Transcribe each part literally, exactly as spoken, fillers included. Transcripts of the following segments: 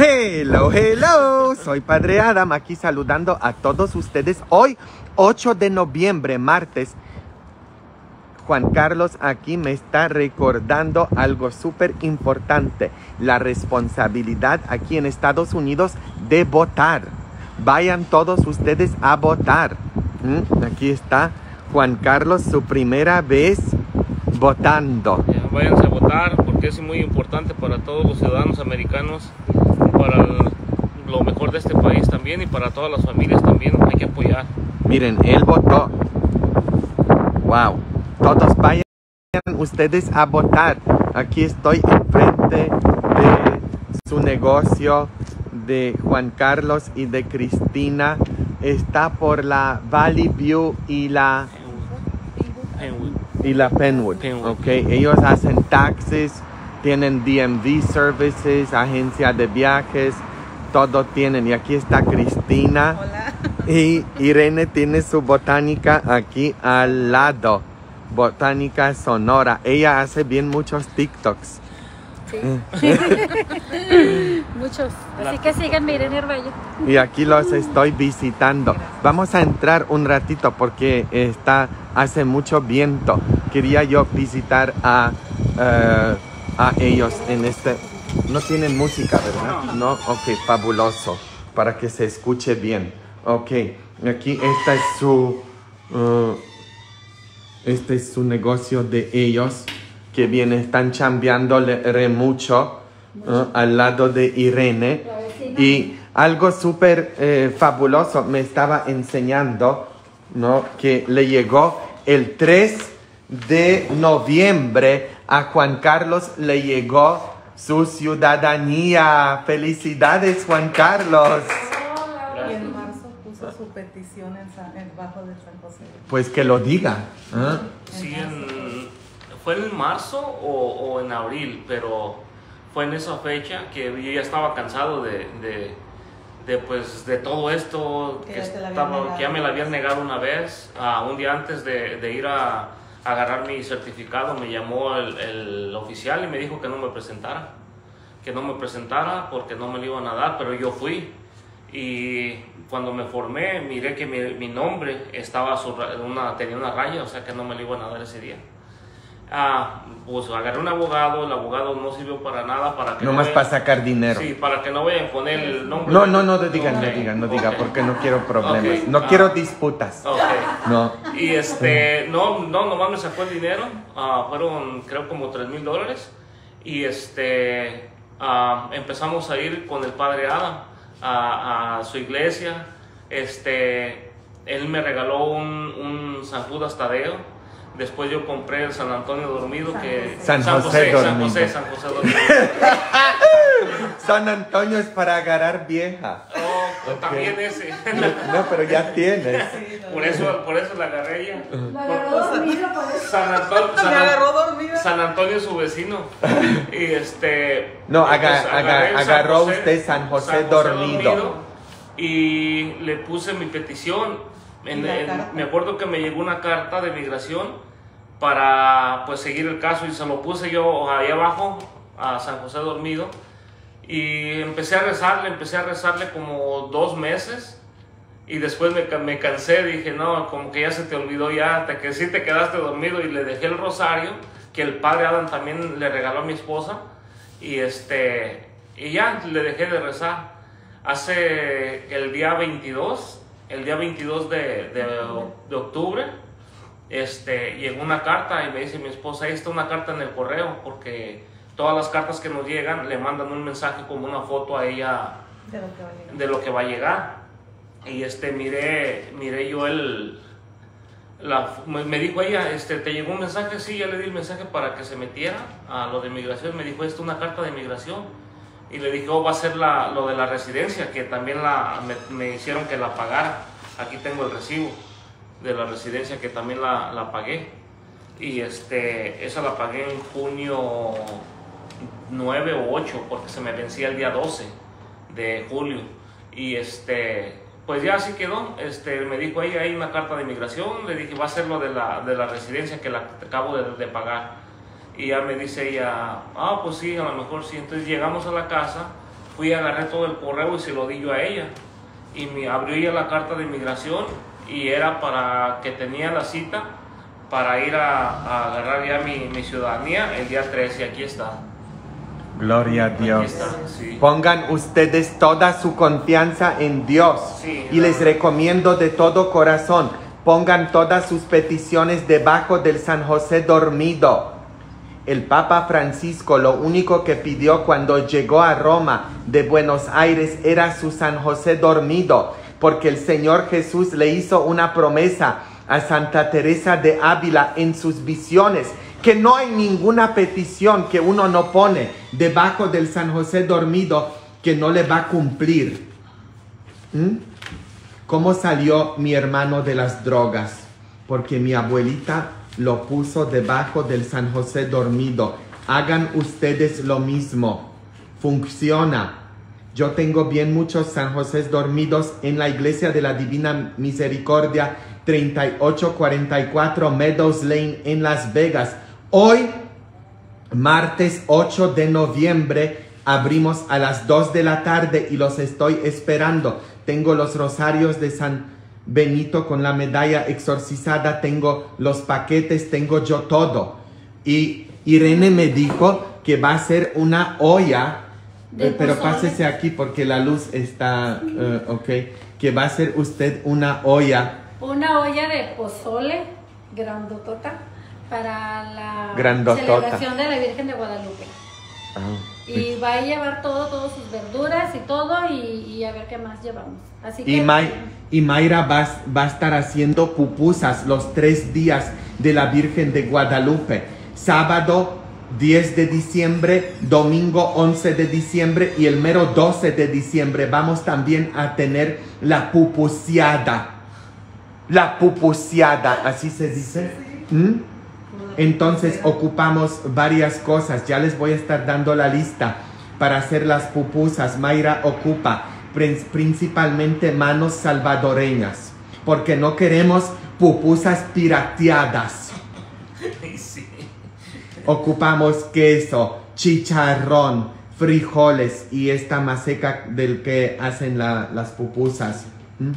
Hello, hello, soy Padre Adam, aquí saludando a todos ustedes. Hoy, ocho de noviembre, martes, Juan Carlos aquí me está recordando algo súper importante, la responsabilidad aquí en Estados Unidos de votar. Vayan todos ustedes a votar. ¿Mm? Aquí está Juan Carlos, su primera vez votando. Ya, váyanse a votar porque es muy importante para todos los ciudadanos americanos, para el, lo mejor de este país también y para todas las familias también. Hay que apoyar. Miren, él votó. Wow. Todos vayan ustedes a votar. Aquí estoy enfrente de su negocio de Juan Carlos y de Cristina. Está por la Valley View y la Penwood. y la Penwood. Penwood. Okay. Ellos hacen taxes, tienen D M V services, agencia de viajes, todo tienen. Y aquí está Cristina. Hola. Y Irene tiene su botánica aquí al lado. Botánica Sonora. Ella hace bien muchos TikToks. Sí. Muchos. Así que síganme, Irene Arbello. Y aquí los estoy visitando. Vamos a entrar un ratito porque está, hace mucho viento. Quería yo visitar a, uh, a ellos en este... No tienen música, ¿verdad? No. Ok, fabuloso. Para que se escuche bien. Ok, aquí esta es su... Uh, este es su negocio de ellos. Que bien, están chambeándole mucho uh, al lado de Irene. Y algo súper eh, fabuloso me estaba enseñando, ¿no? Que le llegó el tres de noviembre a Juan Carlos, le llegó su ciudadanía. ¡Felicidades, Juan Carlos! Y en marzo puso su petición en San, en bajo de San José. Pues que lo diga. ¿eh? Sí, en, fue en marzo o, o en abril, pero fue en esa fecha que yo ya estaba cansado de, de, de, pues, de todo esto, que, Que ya te la habían estaba, negado. que ya me la habían negado una vez. Uh, un día antes de, de ir a, a agarrar mi certificado, me llamó el, el oficial y me dijo que no me presentara, que no me presentara porque no me lo iban a dar, pero yo fui. Y cuando me formé, miré que mi, mi nombre estaba sobre una, tenía una raya, o sea que no me lo iban a dar ese día. Ah, pues agarré un abogado, el abogado no sirvió para nada, para que No no más vayan- para sacar dinero. Sí, para que no vayan a poner el nombre. No, no, no digan, Ok, no digan, no digan, ok. porque no quiero problemas. Ok, No ah. quiero disputas. Ok. No. Y este, no, no, nomás me sacó el dinero, ah, fueron creo como tres mil dólares. Y este, ah, empezamos a ir con el padre Adam a, a su iglesia. Este, él me regaló un, un San Judas Tadeo. Después yo compré el San Antonio Dormido, San que José. San José San Dormido. José, San José Dormido. San Antonio es para agarrar vieja. Oh, Ok. también ese. No, pero ya tienes. Por eso, por eso la agarré ella. La agarró dormida por eso. San Antonio, Me San, agarró dormida. San Antonio es su vecino. Y este. No, y aga- pues aga- agarré el San agarró José- usted San José dormido. Y le puse mi petición. En- ¿Y la en- carta? me acuerdo que me llegó una carta de migración para pues seguir el caso y se lo puse yo ahí abajo a San José dormido. Y empecé a rezarle, empecé a rezarle como dos meses. Y después me, ca- me cansé, dije, no, como que ya se te olvidó ya, te, que sí te quedaste dormido. Y le dejé el rosario, que el padre Adam también le regaló a mi esposa. Y, este, y ya le dejé de rezar. Hace el día veintidós, el día veintidós de, de, de octubre, este, llegó una carta y me dice mi esposa, ahí está una carta en el correo, porque todas las cartas que nos llegan le mandan un mensaje como una foto a ella De lo que va a llegar. de lo que va a llegar. Y este, miré, miré yo el, la, me, me dijo ella, este, ¿te llegó un mensaje? Sí, ya le di el mensaje para que se metiera a lo de migración. Me dijo, esto es una carta de migración. Y le dije, oh, va a ser la, lo de la residencia, que también la, me, me hicieron que la pagara. Aquí tengo el recibo de la residencia que también la, la pagué. Y este, esa la pagué en junio nueve o ocho, porque se me vencía el día doce de julio. Y este, pues ya así quedó. Este, me dijo ella, hay una carta de inmigración. Le dije, va a ser lo de la, de la residencia que la acabo de, de pagar. Y ya me dice ella, ah, pues sí, a lo mejor sí. Entonces llegamos a la casa fui, agarré todo el correo y se lo di yo a ella. Y me abrió ella la carta de inmigración y era para que tenía la cita para ir a, a agarrar ya mi, mi ciudadanía el día trece, y aquí está. Gloria a Dios. Aquí está, sí. Pongan ustedes toda su confianza en Dios. Sí, y les recomiendo de todo corazón, pongan todas sus peticiones debajo del San José dormido. El Papa Francisco lo único que pidió cuando llegó a Roma de Buenos Aires era su San José dormido, porque el Señor Jesús le hizo una promesa a Santa Teresa de Ávila en sus visiones, que no hay ninguna petición que uno no pone debajo del San José dormido que no le va a cumplir. ¿Mm? ¿Cómo salió mi hermano de las drogas? Porque mi abuelita lo puso debajo del San José dormido. Hagan ustedes lo mismo. Funciona. Yo tengo bien muchos San José dormidos en la Iglesia de la Divina Misericordia, treinta y ocho cuarenta y cuatro Meadows Lane en Las Vegas. Hoy, martes ocho de noviembre, abrimos a las dos de la tarde y los estoy esperando. Tengo los rosarios de San Benito con la medalla exorcizada, tengo los paquetes, tengo yo todo. Y Irene me dijo que va a ser una olla, eh, pero pásese aquí porque la luz está, uh, ok, que va a ser usted una olla. Una olla de pozole grandotota para la Grandotota. celebración de la Virgen de Guadalupe. Ah, Y va a llevar todo, todas sus verduras y todo, y, y a ver qué más llevamos. Así que, Y, May, y Mayra va, va a estar haciendo pupusas los tres días de la Virgen de Guadalupe. Sábado diez de diciembre, domingo once de diciembre y el mero doce de diciembre vamos también a tener la pupuseada. La pupuseada, ¿así se dice? ¿Mm? Entonces ocupamos varias cosas. Ya les voy a estar dando la lista para hacer las pupusas. Mayra ocupa principalmente manos salvadoreñas, porque no queremos pupusas pirateadas. Sí. Ocupamos queso, chicharrón, frijoles y esta maseca del que hacen la, las pupusas. ¿Mm?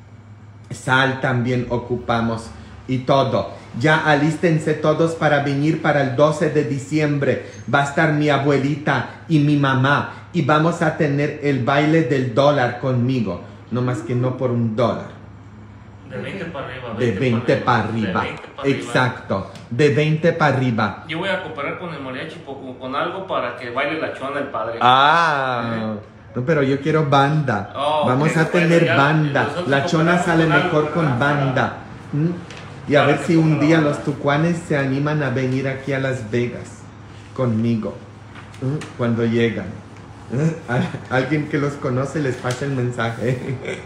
Sal también ocupamos y todo. Ya alístense todos para venir para el doce de diciembre. Va a estar mi abuelita y mi mamá. Y vamos a tener el baile del dólar conmigo. No más que no por un dólar. De veinte para arriba. De veinte para arriba. De veinte para arriba. Exacto. De veinte para arriba. Yo voy a cooperar con el mariachi con, con algo para que baile la chona el padre. Ah. No, pero yo quiero banda. Oh, vamos okay. a tener Bueno, ya, banda. nosotros La chona cooperamos sale con algo, mejor con ¿verdad? banda. ¿Mm? Y a ver si un día los tucuanes se animan a venir aquí a Las Vegas conmigo. ¿Mm? Cuando llegan. ¿Eh? Alguien que los conoce les pasa el mensaje.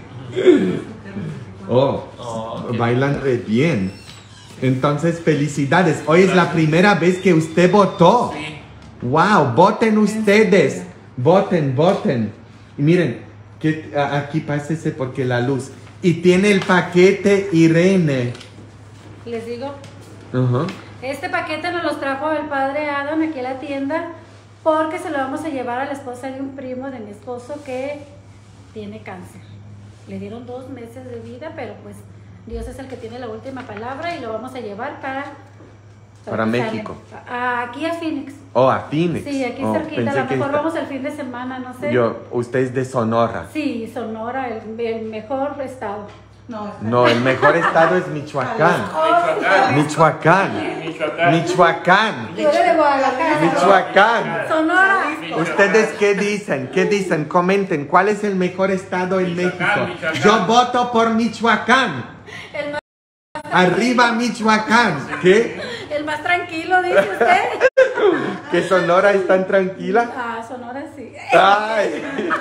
Oh, Oh, okay. bailan re bien. Entonces, felicidades. Hoy es la primera vez que usted votó. Sí. Wow, voten ustedes. Voten, voten. Y miren, que a- aquí pásese porque la luz. Y tiene el paquete Irene. les digo, Ajá. este paquete nos los trajo el padre Adam aquí a la tienda, porque se lo vamos a llevar a la esposa de un primo de mi esposo que tiene cáncer. Le dieron dos meses de vida, pero pues Dios es el que tiene la última palabra, y lo vamos a llevar para... Para que México. sale. A- aquí a Phoenix. Oh, a Phoenix. Sí, aquí Oh, cerquita. pensé A lo que mejor está- vamos el fin de semana, no sé. Yo, usted es de Sonora. Sí, Sonora, el, el mejor estado. No, está- No, el mejor estado es Michoacán. Michoacán. Michoacán. Michoacán. Michoacán. Tú eres de Guadalajara. Michoacán. Sonora. ¿Ustedes qué dicen? ¿Qué dicen? Comenten. ¿Cuál es el mejor estado en Michoacán, México? Michoacán. Yo voto por Michoacán. El más, Arriba Michoacán. ¿Qué? el más tranquilo, dice usted. ¿Que Sonora es tan tranquila? Ah, Sonora sí. Ay.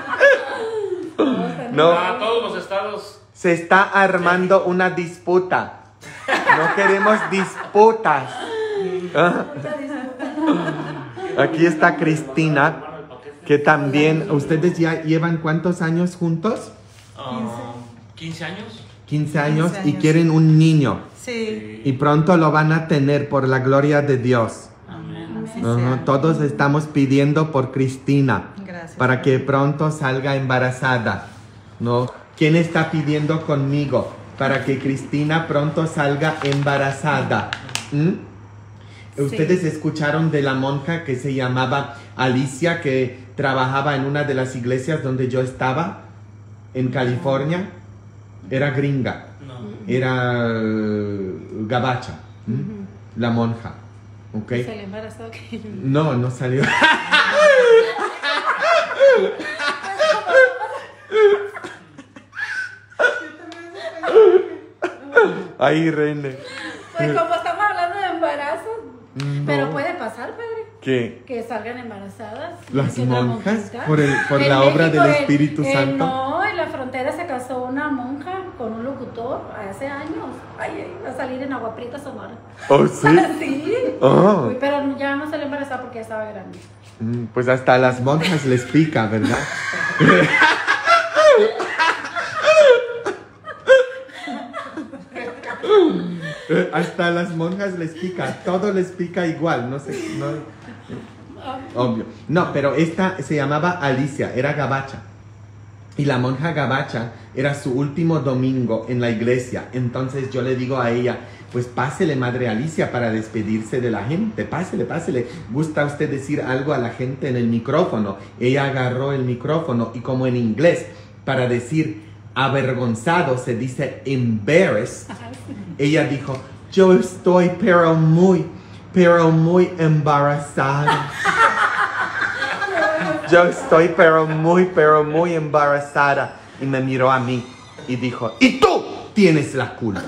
No. A todos los estados. Se está armando una disputa. No queremos disputas. Ah. Aquí está Cristina, que también, ¿ustedes ya llevan cuántos años juntos? Ah, quince años. quince años, quince y años. quieren un niño. Sí, Y pronto lo van a tener por la gloria de Dios. Amén. así Ajá, sea. todos estamos pidiendo por Cristina. Gracias. Gracias. para que pronto salga embarazada, ¿no? ¿Quién está pidiendo conmigo para que Cristina pronto salga embarazada? ¿Mm? Sí. Ustedes escucharon de la monja que se llamaba Alicia, que trabajaba en una de las iglesias donde yo estaba, en California. Era gringa, No. era uh, gabacha, ¿m? La monja, ¿ok? Se le embarazó. que- No, no salió. Ay, René. Pues como estamos hablando de embarazo, No. pero puede pasar, padre, ¿Qué? que salgan embarazadas. ¿Las Que una monjas? monjita. ¿Por, el, por En la obra México, del en- Espíritu en- Santo? No, en la frontera se casó una monja con un locutor hace años. Ay, ay, va a salir en Agua Prieta, Sonora. ¿Oh, sí? Sí. Oh. Uy, pero ya no se le embarazó porque ya estaba grande. Mm, Pues hasta a las monjas les pica, ¿verdad? Hasta a las monjas les pica, todo les pica igual, no sé, no, obvio. No, pero esta se llamaba Alicia, era gabacha. Y la monja gabacha era su último domingo en la iglesia. Entonces yo le digo a ella, pues pásele, madre Alicia, para despedirse de la gente. Pásele, pásele. ¿Gusta usted decir algo a la gente en el micrófono? Ella agarró el micrófono y como en inglés, para decir avergonzado se dice embarrassed. Ella dijo, yo estoy pero muy, pero muy embarazada. Yo estoy pero muy, pero muy embarazada. Y me miró a mí y dijo, y tú tienes la culpa.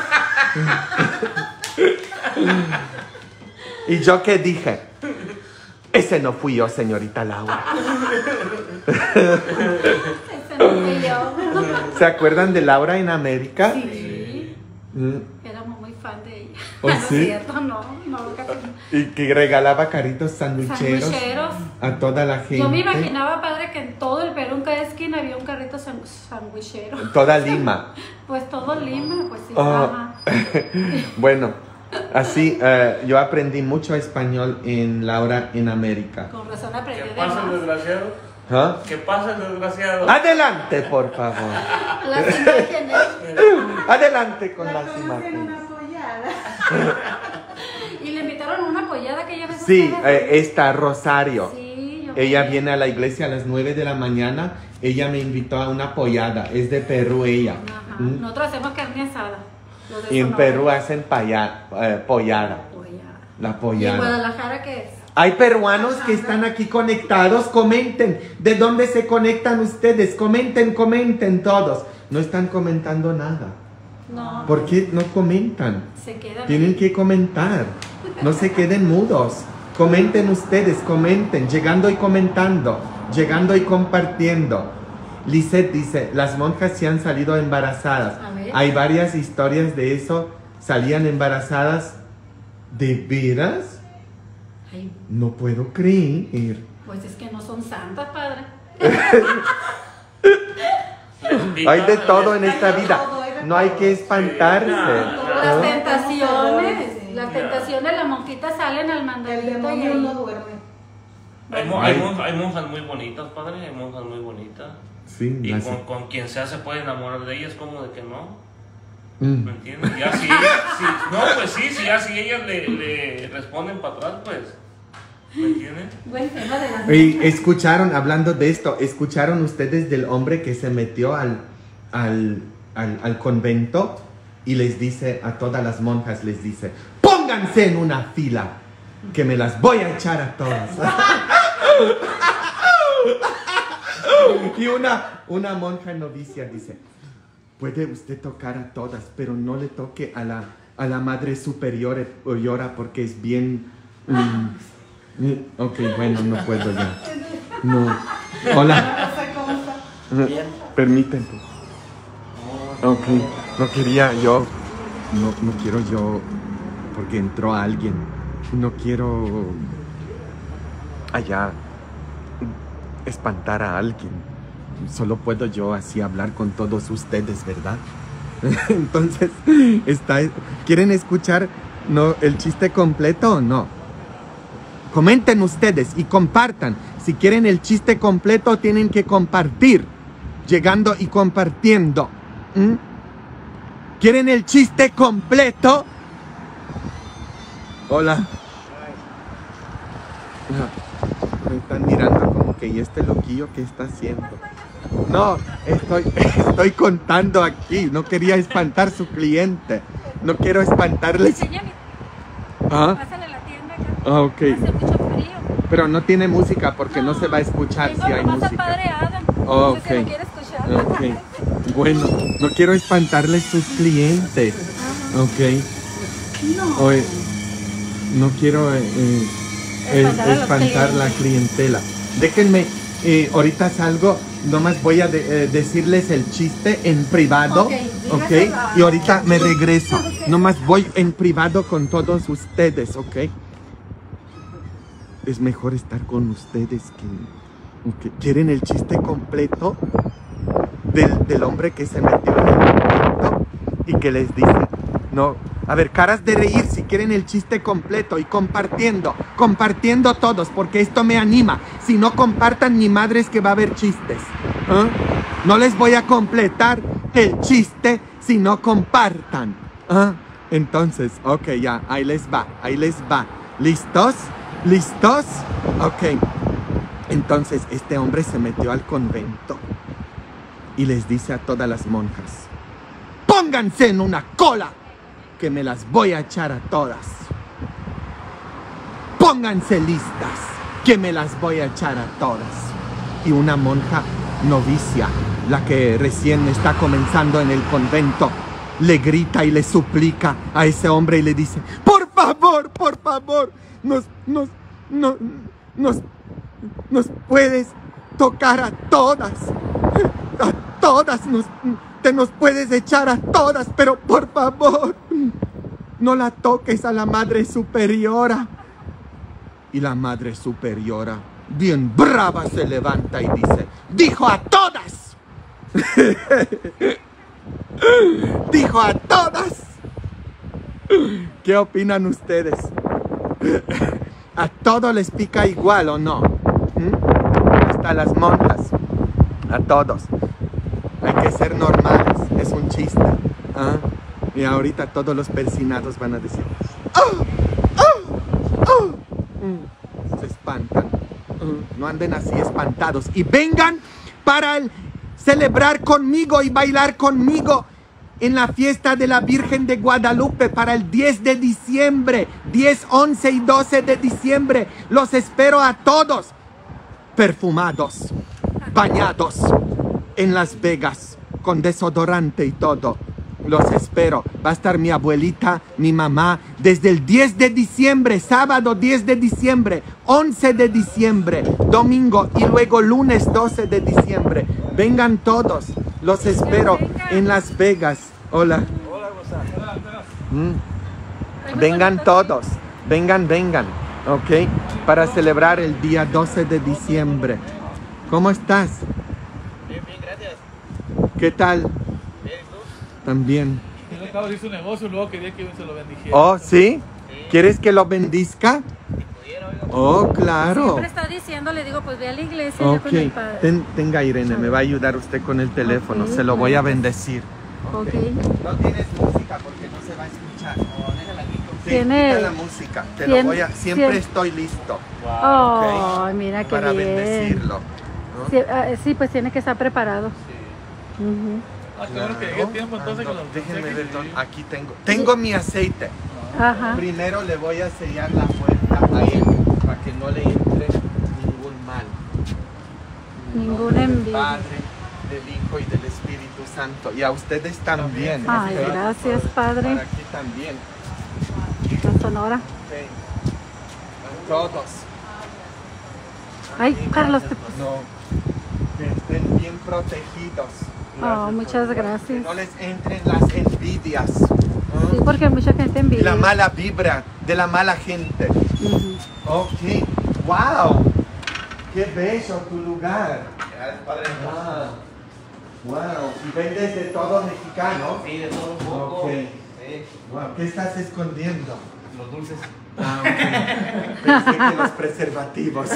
¿Y yo qué dije? Ese no fui yo, señorita Laura. Ese no fui yo. ¿Se acuerdan de Laura en América? Sí. Mm. Éramos muy fan de ella. ¿Oh, No sí? es cierto, no, no, casi no. Y que regalaba caritos sandwicheros Sandwicheros. a toda la gente. Yo me imaginaba, padre, que en todo el Perú, en cada esquina había un carrito san- sandwichero. Toda Lima. Pues todo Lima, pues sí. Oh. Ajá. Bueno, así eh, yo aprendí mucho español en Laura en América. Con razón ¿Qué aprendí de pasa el más. desgraciado? ¿Ah? ¿Qué pasa el desgraciado? Adelante, por favor. Las imágenes. Adelante con La las conocen imágenes. una apoyada. Y le invitaron a una pollada que ella vez Sí, ustedes- eh, esta Rosario. Sí, yo Ella fui. viene a la iglesia a las nueve de la mañana. Ella me invitó a una pollada. Es de Perú ella. Ajá. ¿Mm? Nosotros hacemos carne asada. Los de Y en Sonora. Perú hacen paya- eh, pollada. Pollada. La ¿Y en pollada. Guadalajara qué es? Hay peruanos que están aquí conectados. Comenten. ¿De dónde se conectan ustedes? Comenten, comenten todos. No están comentando nada. No, ¿Por qué no comentan? se quedan. Tienen que comentar. No se queden mudos. Comenten ustedes, comenten. Llegando y comentando. Llegando y compartiendo. Lisette dice, las monjas se han salido embarazadas. A ver. Hay varias historias de eso. Salían embarazadas. ¿De veras? Ay, No puedo creer. pues es que no son santas, padre. Hay de todo en esta vida. No hay que espantarse. Las ¿no? tentaciones, Sí. las tentaciones, las monjitas salen al El mandalito y demonio no ahí. duerme. Hay, mo- hay, mon- hay monjas muy bonitas, padre, hay monjas muy bonitas. Sí, Y las- con, con quien sea se puede enamorar de ellas, como de que no. Mm. ¿Me entiendes? Ya si, si- no, pues sí, si ya si ellas le, le responden para atrás, pues. ¿Me entiendes? Buen tema de las Y escucharon, hablando de esto, ¿escucharon ustedes del hombre que se metió al, al, al, al convento y les dice a todas las monjas, les dice, pónganse en una fila, que me las voy a echar a todas? Y una, una monja novicia dice, puede usted tocar a todas, pero no le toque a la, a la madre superior llora porque es bien... mm, Mm, Ok, bueno, no puedo ya. No. Hola. No sé cómo está. Permíteme. Ok, no quería yo. No, no quiero yo. Porque entró alguien. No quiero. Allá. Espantar a alguien. Solo puedo yo así hablar con todos ustedes, ¿verdad? Entonces, está. ¿Quieren escuchar no, el chiste completo o no? Comenten ustedes y compartan. Si quieren el chiste completo, tienen que compartir. Llegando y compartiendo. ¿Mm? ¿Quieren el chiste completo? Hola. Me están mirando como que, ¿y este loquillo qué está haciendo? No, estoy, estoy contando aquí. No quería espantar a su cliente. No quiero espantarles. ¿Ah? Pásale a la tienda acá. Ah, ok. Hace mucho frío. Pero no tiene música porque no, No, se va a escuchar tengo si hay nomás al música. padre Adam. Oh, No sé si ok. lo quiere escuchar. Ok. Bueno, no quiero espantarles sus clientes. Ok. No. Oye, no quiero eh, eh, el- Espantar a los espantar la clientela. Déjenme, eh, ahorita salgo, nomás voy a de- eh, decirles el chiste en privado, Ok, ok, dígaselo. y ahorita me regreso. Nomás voy en privado con todos ustedes, ok. Es mejor estar con ustedes que, ok. ¿Quieren el chiste completo del, del hombre que se metió en el convento y que les dice, no, a ver, caras de reír si quieren el chiste completo y compartiendo, compartiendo todos, porque esto me anima. Si no compartan, ni madres que va a haber chistes. ¿Ah? No les voy a completar el chiste si no compartan. ¿Ah? Entonces, ok, ya, ahí les va, ahí les va. ¿Listos? ¿Listos? Ok. Entonces, este hombre se metió al convento y les dice a todas las monjas, pónganse en una cola, que me las voy a echar a todas. Pónganse listas, que me las voy a echar a todas. Y una monja novicia, la que recién está comenzando en el convento, le grita y le suplica a ese hombre y le dice, por favor, por favor, nos, nos, nos, nos, nos puedes tocar a todas, a todas, nos, te nos puedes echar a todas, pero por favor, no la toques a la Madre Superiora. Y la Madre Superiora, bien brava, se levanta y dice, dijo a todas. Dijo a todas. ¿Qué opinan ustedes? ¿A todos les pica igual o no? ¿Mm? Hasta las monjas. A todos. Hay que ser normales. Es un chiste. ¿Ah? Y ahorita todos los persinados van a decir, ¡oh! ¡Oh! ¡Oh! Mm. Se espantan. Mm. No anden así espantados. Y vengan para el celebrar conmigo y bailar conmigo en la fiesta de la Virgen de Guadalupe para el diez de diciembre, diez, once y doce de diciembre. Los espero a todos, perfumados, bañados, en Las Vegas, con desodorante y todo. Los espero. Va a estar mi abuelita, mi mamá, desde el diez de diciembre, sábado diez de diciembre, once de diciembre, domingo y luego lunes doce de diciembre. Vengan todos. Los espero en Las Vegas. Hola. Mm. Vengan todos. Vengan, vengan. Ok. Para celebrar el día doce de diciembre. ¿Cómo estás? Bien, bien, gracias. ¿Qué tal? Bien, ¿y tú? También. Yo acabo de hacer un negocio, luego quería que se lo bendijera. Oh, ¿sí? ¿Quieres que lo bendizca? Oh, claro. Siempre está diciendo, le digo, pues ve a la iglesia yo Ok, con el padre. Ten- tenga Irene, me va a ayudar usted con el teléfono, Ok, se lo voy a gracias. bendecir. Ok. No tienes música porque no se va a escuchar. Sí, Tiene- quita la música, te lo tiene- voy a, siempre tiene- estoy listo Oh, mira qué para bien. bendecirlo. ¿no? Sí, ah, sí, pues tiene que estar preparado. Ujú. Ah, qué bueno que llegué a tiempo entonces Ah, con no, los déjenme ver, consejos. dónde- aquí tengo. Tengo mi aceite. Ajá. Primero le voy a sellar la puerta a él para que no le entre ningún mal. En el Ningún nombre del envidia. Padre, del Hijo y del Espíritu Santo. Y a ustedes también. Ay, ¿ok? gracias, Para Padre. aquí también. La Sonora. Ok. A todos. Ay, Carlos, te... No. Que estén bien protegidos. Oh, muchas Que gracias. no les entren las envidias. ¿no? Sí, porque mucha gente Y envidia. la mala vibra de la mala gente. Ujú. Ok. Wow. Qué bello tu lugar. Ah. Wow. ¿Y vendes de todo mexicano? Sí, de todo un poco. Ok. Sí, Wow. ¿Qué estás escondiendo? los dulces. Ah, ok. Pensé que los preservativos.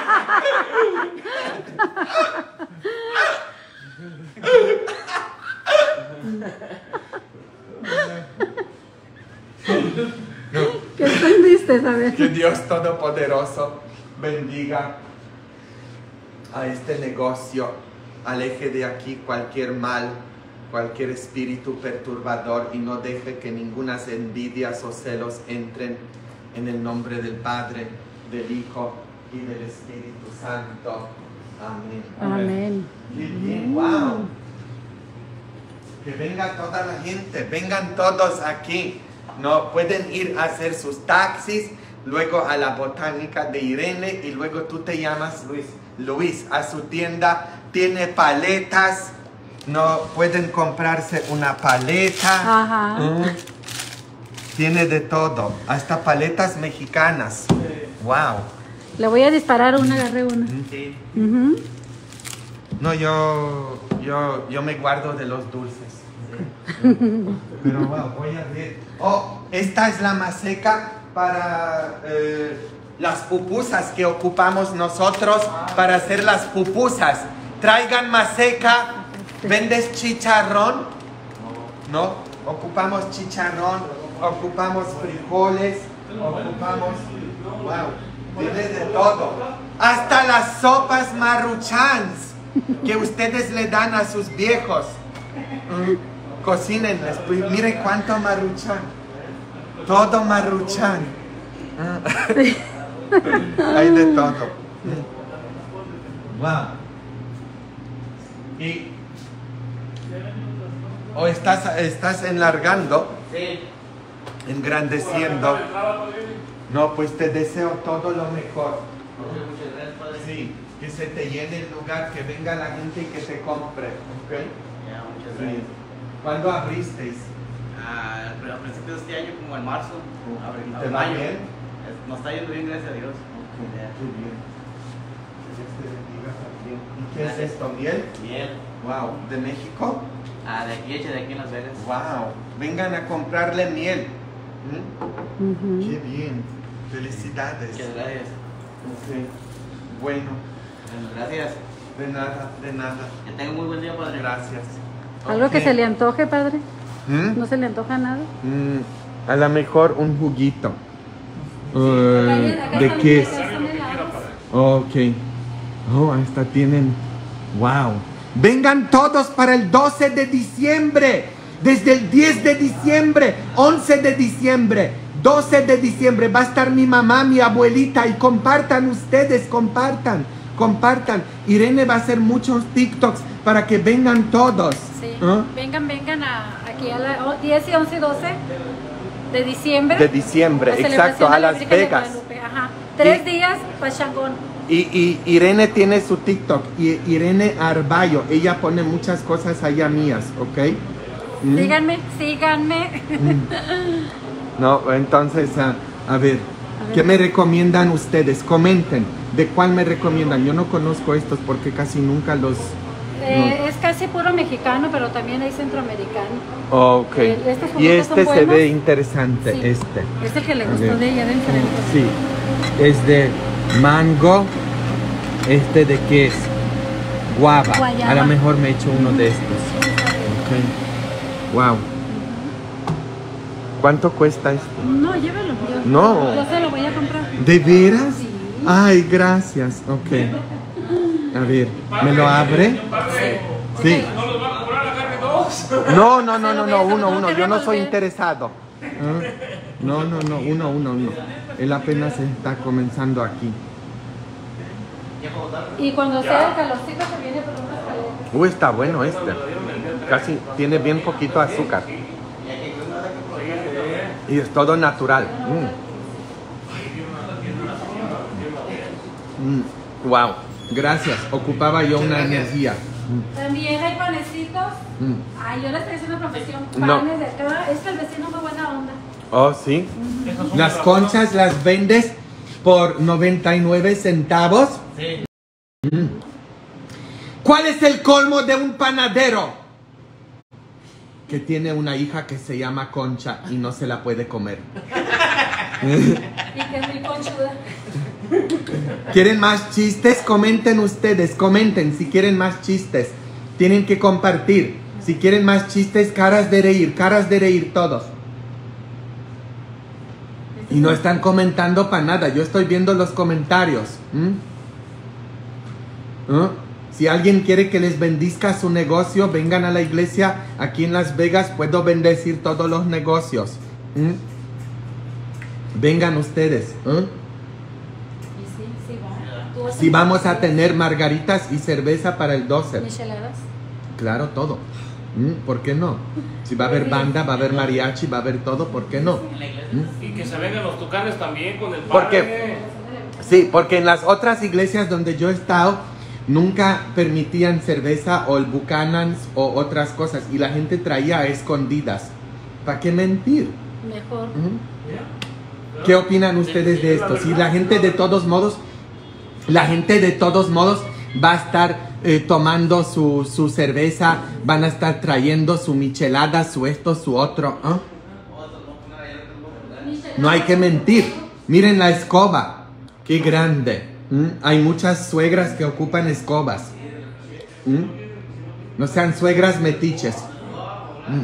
¿Qué entendiste, a ver? Que Dios Todopoderoso bendiga a este negocio, aleje de aquí cualquier mal, cualquier espíritu perturbador y no deje que ninguna envidias o celos entren, en el nombre del Padre, del Hijo y del Espíritu Santo. Amén. Amén. Qué bien, wow. Que venga toda la gente, vengan todos aquí. No pueden ir a hacer sus taxis, luego a la botánica de Irene y luego tú te llamas Luis. Luis, a su tienda tiene paletas. No pueden comprarse una paleta. Ajá. Mm. Tiene de todo, hasta paletas mexicanas. Wow. Le voy a disparar una, agarré una. Sí. Ujú. No, yo, yo, yo me guardo de los dulces. Pero wow, voy a ver. Oh, esta es la maseca para eh, las pupusas que ocupamos nosotros para hacer las pupusas. Traigan maseca. ¿Vendes chicharrón? No, ocupamos chicharrón, ocupamos frijoles, ocupamos, wow, tiene de todo. Hasta las sopas maruchans que ustedes le dan a sus viejos. Mm, cocínenles, pues, miren cuánto maruchan. Todo maruchan. Mm. Hay de todo. Mm. Wow. Y o estás, estás enlargando, Sí. engrandeciendo. No, pues te deseo todo lo mejor. Muchas gracias, Padre. Sí, que se te llene el lugar, que venga la gente y que te compre. ¿Ok? Ya, muchas Sí. gracias. ¿Cuándo abristeis? Ah, pero a principios de este año, como en marzo, abril, ¿Te a va mayo. bien? Es- Nos está yendo bien, gracias a Dios. Ya. Qué bien. Que Dios te bendiga también. ¿Y qué es Gracias. esto? ¿Miel? Miel. Wow. ¿De México? Ah, de aquí, hecha de aquí en Las Vegas. Wow. Vengan a comprarle miel. ¿Mm? Ujú. Qué bien. Felicidades. Muchas gracias. Ok. Bueno, Bueno, gracias. de nada, de nada. Que tenga muy buen día, Padre. Gracias. ¿Algo que Ok. se le antoje, padre? ¿Mm? ¿No se le antoja nada? Mm, a lo mejor un juguito. Uh, Acá ¿De están- qué acá es? están helados. Ok. Oh, hasta tienen. Wow. Vengan todos para el doce de diciembre. Desde el diez de diciembre, once de diciembre, doce de diciembre. Va a estar mi mamá, mi abuelita. Y compartan ustedes, compartan, compartan. Irene va a hacer muchos TikToks para que vengan todos. Sí. ¿Ah? Vengan, vengan a, aquí a la o- diez y once y doce de diciembre. De diciembre, La exacto, celebración a de la Las Virgen de Vegas. Guadalupe, ajá. Tres Y- días, pachangón. Y, y Irene tiene su TikTok, y Irene Arballo, ella pone muchas cosas allá mías, ¿ok? ¿Mm? Síganme, síganme. No, entonces, ah, a ver, A ver. ¿qué me recomiendan ustedes? Comenten, ¿de cuál me recomiendan? Yo no conozco estos porque casi nunca los... Eh, es casi puro mexicano, pero también hay centroamericano. Ok. Eh, estos Y juguitos este son se ve buenos. interesante, Sí. este. Es el que le gustó ver. de ella de enfrente. Sí, es de mango. ¿Este de qué es? Guava. Guayaba. A lo mejor me echo uno de estos. Ok. Wow. ¿Cuánto cuesta esto? No, llévelo. Yo, No. Yo se lo voy a comprar. ¿De veras? Sí. Ay, gracias. Ok. A ver, ¿me lo abre? Sí. ¿No los va a cobrar la carne dos? No, no, no, Se no, lo no, voy a- uno, no uno. Yo no queremos soy ver. interesado. Ah, No, no, no, uno, uno, uno. Él apenas está comenzando aquí. Y cuando sea el calorcito se viene por unas paletas. Uy, está bueno este. Casi tiene bien poquito azúcar. Y es todo natural. Mm. Mm. Wow. Gracias. Ocupaba yo una energía. También hay panecitos. Mm. Ay, yo les estoy haciendo profesión. No. Panes de acá. Es que el vecino es muy buena onda. Oh, sí. Las conchas las vendes por noventa y nueve centavos. Sí. ¿Cuál es el colmo de un panadero? Que tiene una hija que se llama Concha y no se la puede comer. Y que muy conchuda. ¿Quieren más chistes? Comenten ustedes, comenten si quieren más chistes. Tienen que compartir. Si quieren más chistes, caras de reír, caras de reír todos. Y no están comentando para nada. Yo estoy viendo los comentarios. ¿Mm? ¿Mm? Si alguien quiere que les bendizca su negocio, vengan a la iglesia aquí en Las Vegas. Puedo bendecir todos los negocios. ¿Mm? Vengan ustedes. ¿Eh? Sí, sí, va. Si vamos a tener margaritas y cerveza para el doce. Micheladas. Claro, todo. ¿Mm? ¿Por qué no? Si va a haber banda, va a haber mariachi, va a haber todo, ¿por qué no? ¿Mm? Y que se vengan los tucanes también con el ¿Por qué? padre. Sí, porque en las otras iglesias donde yo he estado, nunca permitían cerveza o el Buchanan's o otras cosas. Y la gente traía a escondidas. ¿Para qué mentir? Mejor. ¿Mm? ¿Qué opinan ustedes de esto? Si la gente de todos modos, la gente de todos modos va a estar eh, tomando su, su cerveza, van a estar trayendo su michelada, su esto, su otro. ¿Eh? No hay que mentir. Miren la escoba. Qué grande. ¿Mm? Hay muchas suegras que ocupan escobas. ¿Mm? No sean suegras metiches. ¿Mm?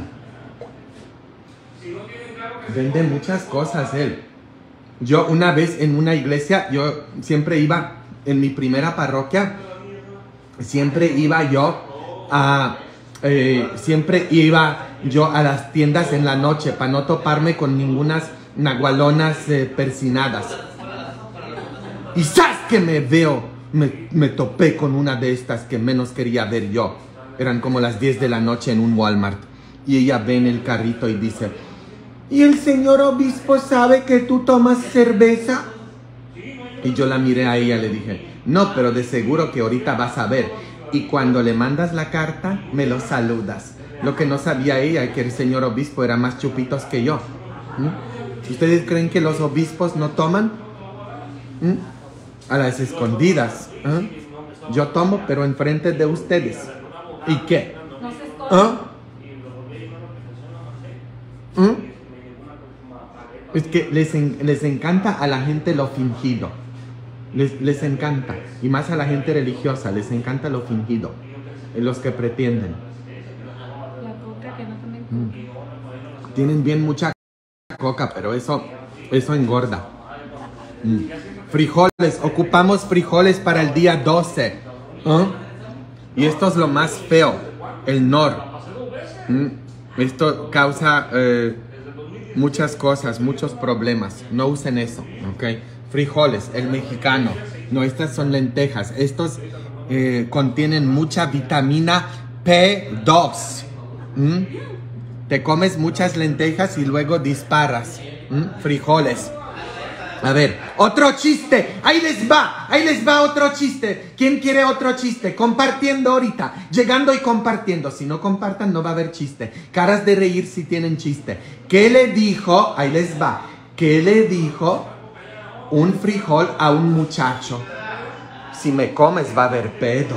Vende muchas cosas él. Yo una vez en una iglesia, yo siempre iba, en mi primera parroquia, siempre iba yo a, eh, siempre iba yo a las tiendas en la noche para no toparme con ningunas nagualonas eh, persinadas. Y ¡zas! Que me veo, me, me topé con una de estas que menos quería ver yo. Eran como las diez de la noche en un Walmart. Y ella ve en el carrito y dice: ¿y el señor obispo sabe que tú tomas cerveza? Y yo la miré a ella y le dije: no, pero de seguro que ahorita vas a ver. Y cuando le mandas la carta, me lo saludas. Lo que no sabía ella es que el señor obispo era más chupitos que yo. ¿Mm? ¿Ustedes creen que los obispos no toman? ¿Mm? A las escondidas. ¿Eh? Yo tomo, pero enfrente de ustedes. ¿Y qué? No se esconde. ¿Eh? ¿Mm? Es que les, en, les encanta a la gente lo fingido. Les, les encanta. Y más a la gente religiosa. Les encanta lo fingido. Los que pretenden. La coca que no tomen coca. Mm. Tienen bien mucha coca, pero eso, eso engorda. Mm. Frijoles. Ocupamos frijoles para el día doce. ¿Eh? Y esto es lo más feo. El nor. Mm. Esto causa... Eh, muchas cosas, muchos problemas. No usen eso, ¿ok? Frijoles, el mexicano. No, estas son lentejas. Estos eh, contienen mucha vitamina P dos. ¿Mm? Te comes muchas lentejas y luego disparas. ¿Mm? Frijoles. A ver, otro chiste. Ahí les va, ahí les va otro chiste. ¿Quién quiere otro chiste? Compartiendo ahorita, llegando y compartiendo. Si no compartan, no va a haber chiste. Caras de reír si tienen chiste. ¿Qué le dijo? Ahí les va. ¿Qué le dijo un frijol a un muchacho? Si me comes va a haber pedo.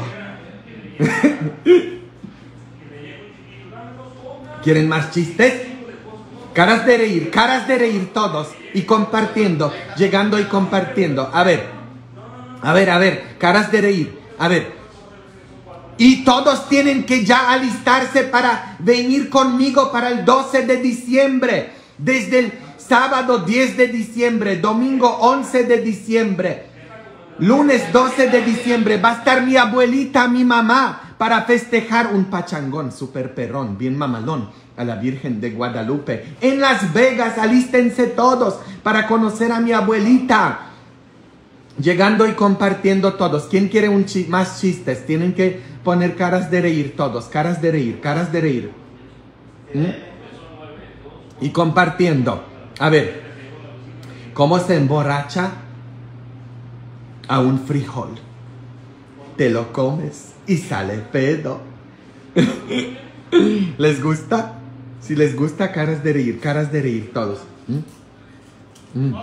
¿Quieren más chistes? Caras de reír, caras de reír todos. Y compartiendo, llegando y compartiendo. A ver, a ver, a ver, caras de reír. A ver. Y todos tienen que ya alistarse para venir conmigo para el doce de diciembre. Desde el sábado diez de diciembre, domingo once de diciembre, lunes doce de diciembre. Va a estar mi abuelita, mi mamá, para festejar un pachangón super perrón, bien mamalón, a la Virgen de Guadalupe. En Las Vegas, alístense todos para conocer a mi abuelita. Llegando y compartiendo todos. ¿Quién quiere un chi- más chistes? Tienen que poner caras de reír todos. Caras de reír, caras de reír. ¿Mm? Y compartiendo. A ver. ¿Cómo se emborracha a un frijol? Te lo comes y sale pedo. ¿Les gusta? Si les gusta, caras de reír, caras de reír todos. ¿Mm? ¿Mm?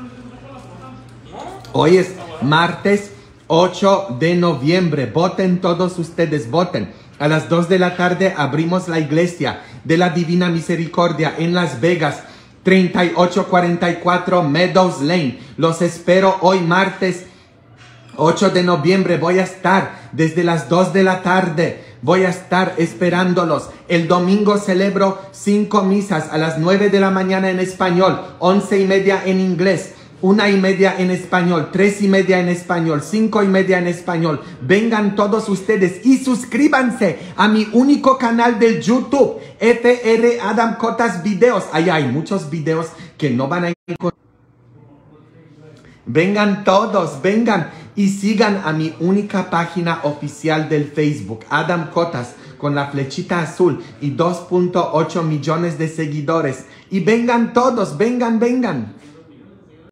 Hoy es martes ocho de noviembre. Voten todos ustedes, voten. A las dos de la tarde abrimos la iglesia de la Divina Misericordia en Las Vegas. treinta y ocho cuarenta y cuatro Meadows Lane. Los espero hoy martes ocho de noviembre. Voy a estar desde las dos de la tarde. Voy a estar esperándolos. El domingo celebro cinco misas a las nueve de la mañana en español, once y media en inglés, una y media en español, tres y media en español, cinco y media en español. Vengan todos ustedes y suscríbanse a mi único canal del YouTube, F R Adam Cotas Videos. Ahí hay muchos videos que no van a encontrar. Vengan todos, vengan y sigan a mi única página oficial del Facebook, Adam Cotas, con la flechita azul y dos punto ocho millones de seguidores. Y vengan todos, vengan, vengan.